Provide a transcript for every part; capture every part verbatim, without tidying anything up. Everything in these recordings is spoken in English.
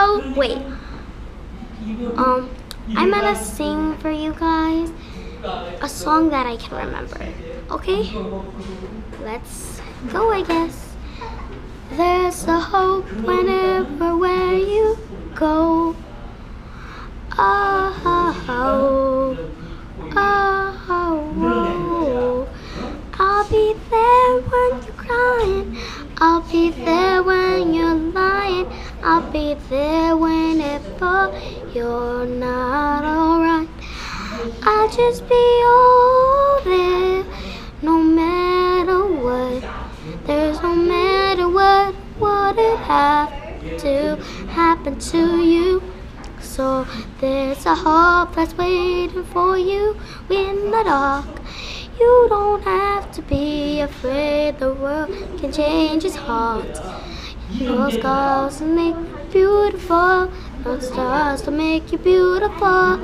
Oh, wait. Um, I'm gonna sing for you guys a song that I can remember. Okay? Let's go, I guess. There's a hope whenever where you go. Oh, oh, oh, oh. I'll be there when you're crying. I'll be there when you're lying. I'll be there whenever you're not alright. I'll just be all there, no matter what. There's no matter what, what it have to happen to you. So there's a hope that's waiting for you in the dark. You don't have to be afraid, the world can change its heart. No scars to make you beautiful, no stars to make you beautiful.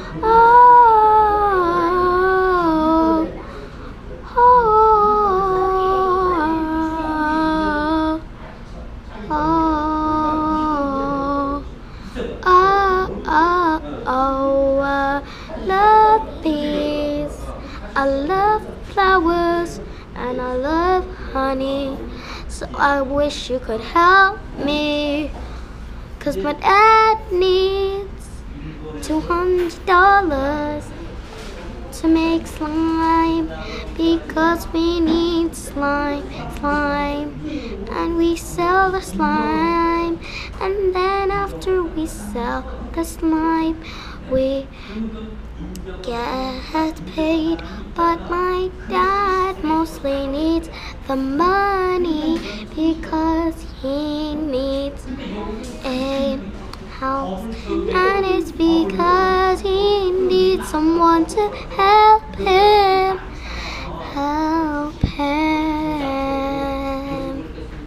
Oh, oh, oh, oh, oh, oh, I love bees, I love flowers, and I love honey. So I wish you could help me, 'cause my dad needs two hundred dollars to make slime, because we need slime, slime, and we sell the slime, and then after we sell the slime, we get paid. But my dad mostly needs the money because he needs a house, and it's because he needs someone to help him, help him.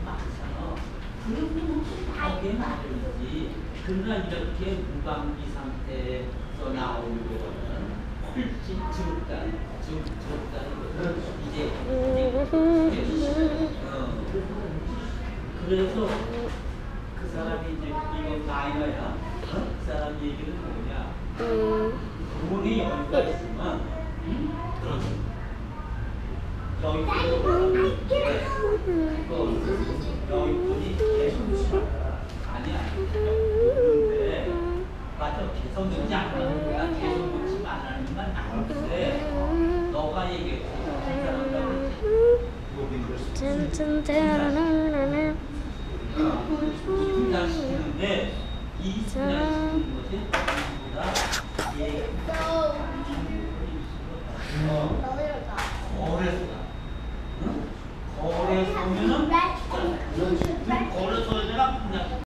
그래서 그 사람이 이제 이거 나이가야 그 사람 얘기는 뭐냐? 돈에 여유가 있으면 여유분이 계속 주시면 아니야. 근데 맞아, 계속 넣지 않는 거야. 계속 넣지 말라는 건 아닌데 너가 얘기했어. 분장시키는데 이 분장시키는 것이